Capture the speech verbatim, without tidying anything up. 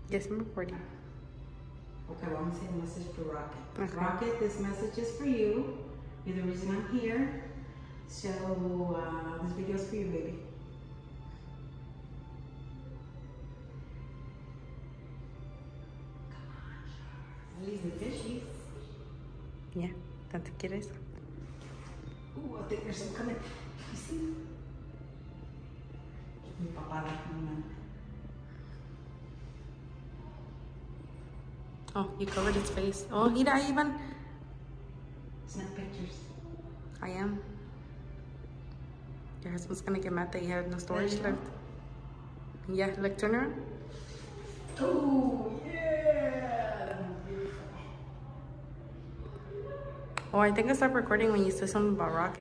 Yes, I'm recording. Okay, well, I'm saying a message for Rocket. Okay. Rocket, this message is for you. You're the reason I'm here. So, uh, this video's for you, baby. Come on, at least the fishies. Yeah, ¿tanto quieres? Ooh, I think there's some coming. You see? Mi papá da una. Oh, you covered his face. Oh, mira, Ivan. Snap pictures. I am. Your husband's gonna get mad that you have no storage There you left. Yeah, like turn around. Oh, yeah. That was beautiful. Oh, I think I stopped recording when you said something about Rocket.